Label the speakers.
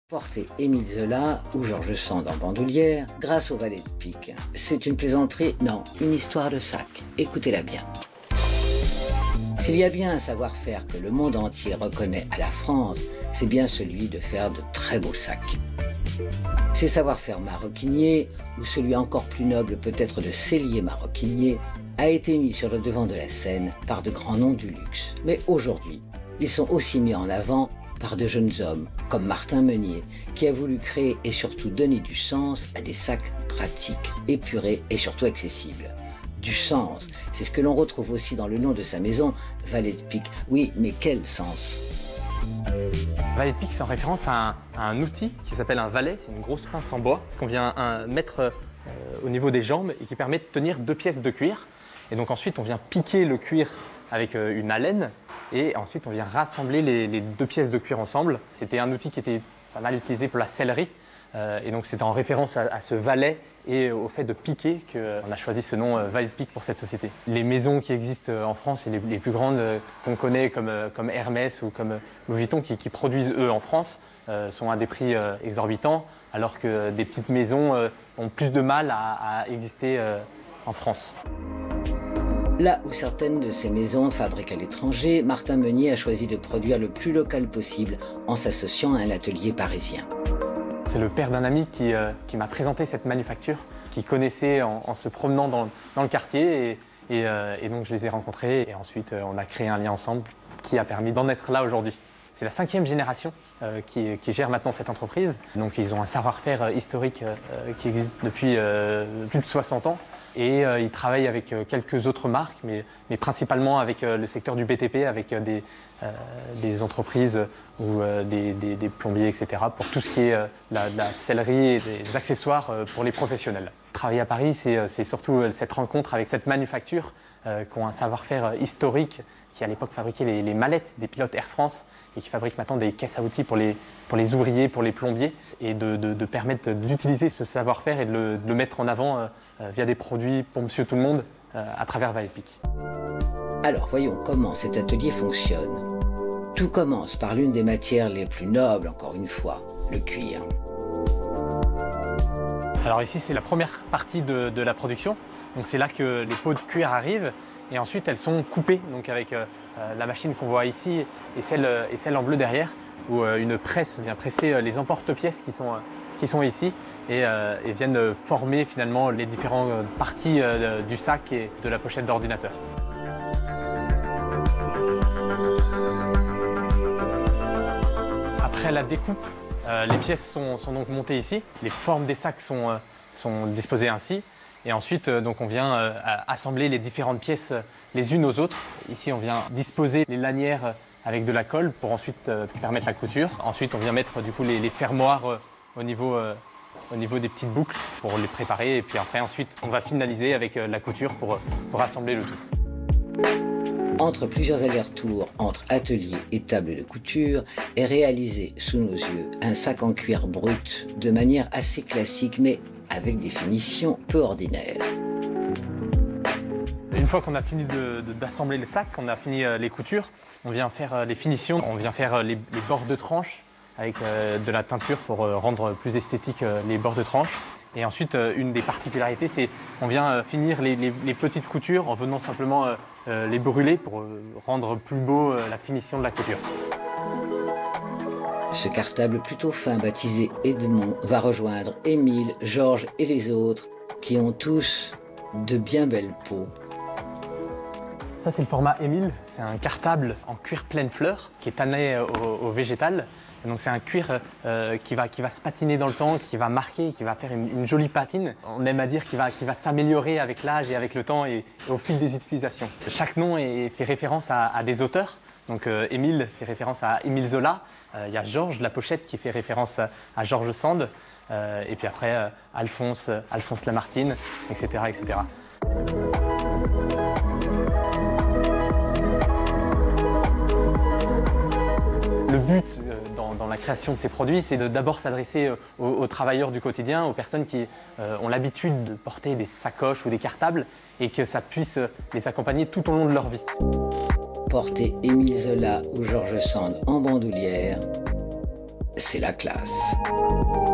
Speaker 1: Porter Émile Zola ou George Sand en bandoulière grâce au valet de pique. C'est une plaisanterie? Non, une histoire de sac. Écoutez-la bien. S'il y a bien un savoir-faire que le monde entier reconnaît à la France, c'est bien celui de faire de très beaux sacs. Ces savoir-faire maroquiniers, ou celui encore plus noble peut-être de sellier maroquinier, a été mis sur le devant de la scène par de grands noms du luxe. Mais aujourd'hui, ils sont aussi mis en avant par de jeunes hommes, comme Martin Meunier, qui a voulu créer et surtout donner du sens à des sacs pratiques, épurés et surtout accessibles. Du sens, c'est ce que l'on retrouve aussi dans le nom de sa maison, Valet de Pique. Oui, mais quel sens?
Speaker 2: Valet de pique, c'est en référence à un outil qui s'appelle un valet. C'est une grosse pince en bois qu'on vient mettre au niveau des jambes et qui permet de tenir 2 pièces de cuir. Et donc ensuite, on vient piquer le cuir avec une alène et ensuite on vient rassembler les 2 pièces de cuir ensemble. C'était un outil qui était pas mal utilisé pour la sellerie. Et donc c'était en référence à ce valet et au fait de piquer qu'on a choisi ce nom Valet de Pique pour cette société. Les maisons qui existent en France et les plus grandes qu'on connaît comme Hermès ou comme Louis Vuitton qui produisent eux en France sont à des prix exorbitants alors que des petites maisons ont plus de mal à exister en France.
Speaker 1: Là où certaines de ces maisons fabriquent à l'étranger, Martin Meunier a choisi de produire le plus local possible en s'associant à un atelier parisien.
Speaker 2: C'est le père d'un ami qui m'a présenté cette manufacture, qui connaissait en se promenant dans le quartier et donc je les ai rencontrés et ensuite on a créé un lien ensemble qui a permis d'en être là aujourd'hui. C'est la 5e génération qui gère maintenant cette entreprise. Donc ils ont un savoir-faire historique qui existe depuis plus de 60 ans. Et ils travaillent avec quelques autres marques, mais principalement avec le secteur du BTP, avec des entreprises ou des plombiers, etc. pour tout ce qui est la sellerie et des accessoires pour les professionnels. Travailler à Paris, c'est surtout cette rencontre avec cette manufacture qui ont un savoir-faire historique, qui à l'époque fabriquait les mallettes des pilotes Air France et qui fabrique maintenant des caisses à outils pour les ouvriers, pour les plombiers, et de permettre d'utiliser ce savoir-faire et de le mettre en avant via des produits pour Monsieur Tout-le-Monde à travers Valet de Pique.
Speaker 1: Alors voyons comment cet atelier fonctionne. Tout commence par l'une des matières les plus nobles, encore une fois, le cuir.
Speaker 2: Alors ici c'est la première partie de la production, donc c'est là que les peaux de cuir arrivent et ensuite elles sont coupées, donc avec la machine qu'on voit ici et celle en bleu derrière, où une presse vient presser les emporte-pièces qui sont ici et viennent former finalement les différentes parties du sac et de la pochette d'ordinateur. Après la découpe, les pièces sont donc montées ici, les formes des sacs sont disposées ainsi et ensuite donc on vient assembler les différentes pièces les unes aux autres. Ici on vient disposer les lanières avec de la colle pour ensuite permettre la couture. Ensuite on vient mettre du coup les fermoirs au niveau des petites boucles pour les préparer et puis après ensuite on va finaliser avec la couture pour assembler le tout.
Speaker 1: Entre plusieurs allers-retours entre atelier et table de couture est réalisé sous nos yeux un sac en cuir brut de manière assez classique mais avec des finitions peu ordinaires.
Speaker 2: Une fois qu'on a fini d'assembler le sac, qu'on a fini les coutures, on vient faire les finitions, on vient faire les bords de tranche avec de la teinture pour rendre plus esthétique les bords de tranche. Et ensuite, une des particularités, c'est qu'on vient finir les petites coutures en venant simplement les brûler pour rendre plus beau la finition de la couture.
Speaker 1: Ce cartable plutôt fin baptisé Edmond va rejoindre Émile, Georges et les autres qui ont tous de bien belles peaux.
Speaker 2: Ça c'est le format Émile, c'est un cartable en cuir pleine fleur qui est tanné au végétal. Et donc c'est un cuir qui va se patiner dans le temps, qui va marquer, qui va faire une jolie patine. On aime à dire qu'il va s'améliorer avec l'âge et avec le temps et au fil des utilisations. Chaque nom fait référence à des auteurs. Donc Émile fait référence à Émile Zola. Il y a Georges, la pochette, qui fait référence à George Sand. Et puis après Alphonse Lamartine, etc., etc. Le but dans la création de ces produits, c'est d'abord s'adresser aux travailleurs du quotidien, aux personnes qui ont l'habitude de porter des sacoches ou des cartables et que ça puisse les accompagner tout au long de leur vie.
Speaker 1: Porter Émile Zola ou George Sand en bandoulière, c'est la classe.